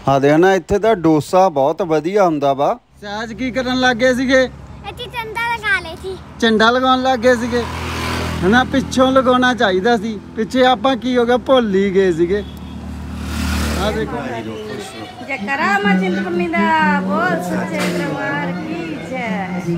हाँ देख ना इत्थे दा डोसा बहुत वधिया हुंदा वा। सहज की करन लग गए सीगे? झंडा लगा ले सी। झंडा लगाउण लग गए सीगे है ना, पिछों लगाउणा चाहिदा सी, पिछे आपां की हो गया भुल ही गए सीगे। आ देखो जयकारा मां चिंतपूर्णी दा बोल सच्चे दरबार की जय।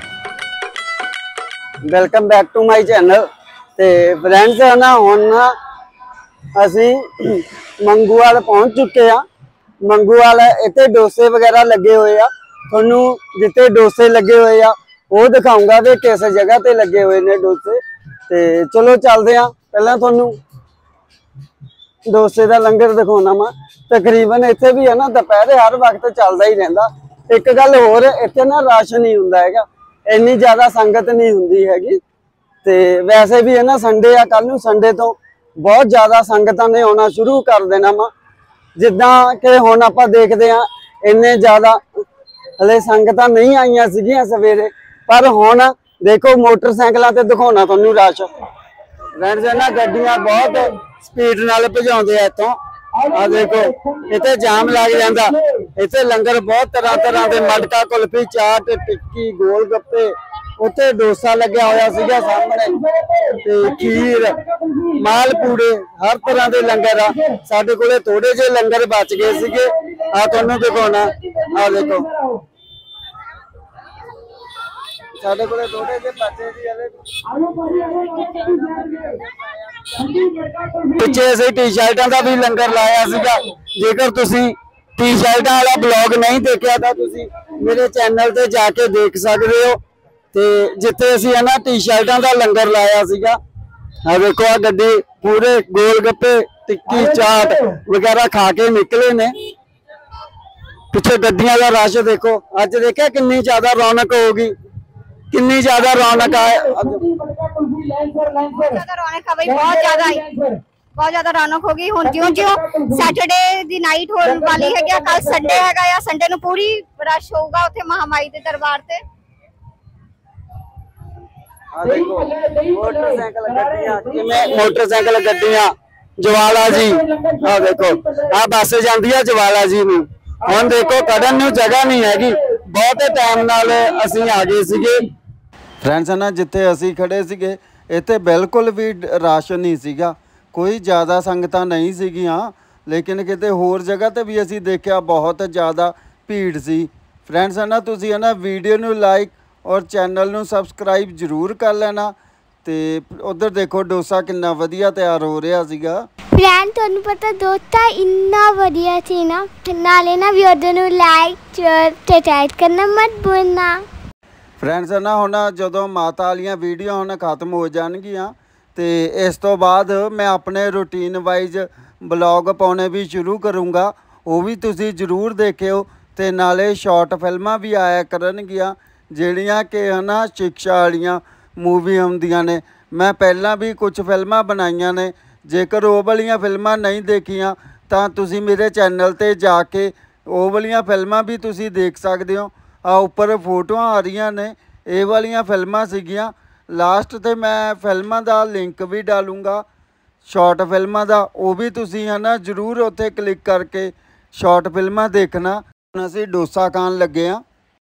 Welcome back to my channel. ते फ्रेंड्स है ना हुण ना असी मंगूवाल पहुंच चुके हैं। मंगूवाल इतने डोसे वगैरह लगे हुए आ, थोनू जिते डोसे लगे हुए आ वो दिखाऊंगा भी किस जगह ते लगे हुए ने डोसे। ते चलो चलते हैं, पहला थोनू डोसे का लंगर दिखाना वा। तकरीबन इत्थे भी है ना दोपहर हर वक्त चलता ही रहिंदा। एक गल होर इत्थे ना रश नहीं हुंदा हैगा, इन्नी ज़्यादा संगत नहीं हुंदी हैगी। ते वैसे भी है ना संडे आ, कल नूं संडे तो बहुत ज़्यादा संगतां ने आना शुरू कर देना वा। जिद्दां कि हुण आपां देखदे आ इन्ने ज़्यादा हले संगतां नहीं आईयां सीगियां सवेरे, पर हुण देखो मोटरसाइकिलों ते दिखाउणा तुहानूं रश। फ्रेंड्स ना गड्डियां बहुत स्पीड नाल भजाउंदे आ इत्थों। आ देखो इत्थे जाम लग जांदा। इत्थे लंगर बहुत तरह तरह के मटका कुल्फी चाट टिक्की गोल गप्पे, उत्थे डोसा लग्या होया सीगा सामने, ते खीर मालपूड़े हर तरह के लंगर आ। साडे कोले थोड़े जे लंगर बच गए सीगे, आ तुहानूं दिखाउणा। आ देखो साडे कोले थोड़े जे बचे सी हले। पिछे असीं टी शर्टां दा भी लंगर लाया सीगा। जेकर तुसीं टी शर्टां वाला ब्लॉग नहीं देखिया तां तुसीं मेरे चैनल ते जाके देख सकदे हो। ते जिथे असीं है ना टी शर्टां दा लंगर लाया सीगा। आ देखो आ गड्डी पूरे गोल गप्पे टिक्की चाट वगैरह खा के निकले ने। पिछे गड्डियां दा रश देखो, अज देखिया कितनी ज्यादा रौनक होगी, कितनी ज्यादा रौनक है। बहुत ज्यादा रौनक होगी। हुण ज्यों ज्यों सैटरडे दी नाइट होण वाली है, क्या कल संडे हैगा या संडे नूं पूरी रश होगा उत्थे महामाई दे दरबार ते। मोटरसाइकिल गड्डियां जवाला जी, आ देखो आ बस जांदी है जवाला जी नूं। हुण देखो कढण नूं जगह नहीं हैगी, बहुत टाइम नाल असीं आ गए सीगे। फ्रेंड्स ना जिथे असीं खड़े सीगे इत्थे बिल्कुल भी रश नहीं सीगा, कोई ज़्यादा संगतां नहीं सीगियां। लेकिन किते होर जगह ते भी असीं देखिया बहुत ज़्यादा भीड़ सी। फ्रेंड्स है ना तुसीं है ना वीडियो नूं लाइक और चैनल नूं सबसक्राइब जरूर कर लेना। ते उधर देखो डोसा कितना वधिया तैयार हो रहा सीगा। फ्रेंड तुहानूं पता डोसा इन्ना वधिया सी ना, नाले ना वीडियो नूं लाइक शेयर ते सब्सक्राइब करना मत भूलना। फ्रेंड्स है ना हुण जदों माता वालियां वीडियो हुण खत्म हो जाणगियां ते इस तो बाद मैं अपने रूटीन वाइज ब्लॉग पाने भी शुरू करूँगा, वो भी तुसीं जरूर देखियो। ते नाले शॉर्ट फिल्मां भी आया करनगियां ਜਿਹੜੀਆਂ कि है ना शिक्षा वालियां मूवी आउंदियां ने। मैं पहला भी कुछ फिल्मां बनाईयां ने, जेकर वो वालियां फिल्मां नहीं देखियां तां तुसीं मेरे चैनल ते जाके वो वालियां फिल्मां भी तुसीं देख सकदे हो। आ उपर फोटोआं आ रही ने, ये वालियां फिल्मां सीगियां। लास्ट ते मैं फिल्मां दा लिंक भी डालूँगा शॉर्ट फिल्मां दा, वो भी तुसीं है ना जरूर उत्थे क्लिक करके शॉर्ट फिल्मां देखना। असीं डोसा खाण लगे हाँ।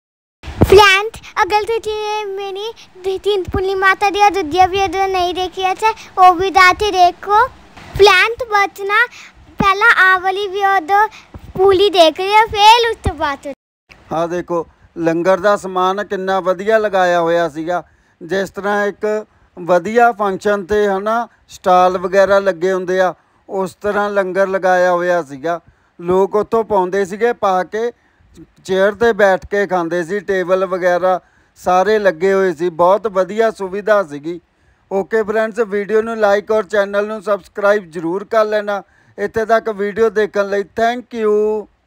फ्रेंड अगर तुझे मेरी चिंतपूर्णी माता दी अयोध्या वीडियो नहीं देखी है वो भी जाके देखो। फ्रेंड बचना पहला आ वाली वीडियो पूरी देख रही है, फिर उस बाद। हाँ देखो लंगर का समान कितना वधिया लगाया होया सीगा। जिस तरह एक वधिया फंक्शन ते है ना स्टाल वगैरह लगे हुंदे आ, उस तरह लंगर लगाया होया सीगा। लोग उत्थों पाउंदे सीगे पा के चेयर ते बैठ के खांदे सी, टेबल वगैरह सारे लगे हुए सी, बहुत वधिया सुविधा सीगी। ओके फ्रेंड्स वीडियो नूं लाइक और चैनल नूं सबसक्राइब जरूर कर लेना। इत्थे तक वीडियो देखने लई थैंक यू।